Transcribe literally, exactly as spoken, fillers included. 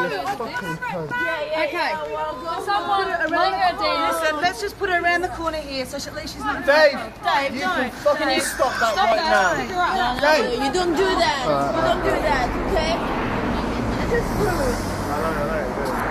fucking cunt. Okay. Someone, Listen, let's just put her around the corner here so she, at least she's not. Dave, Dave, you no. can fucking Dave, stop that stop right that. now. No, no, Dave. no, you don't do that. Uh, you don't do that, okay? Just I don't know, I don't know.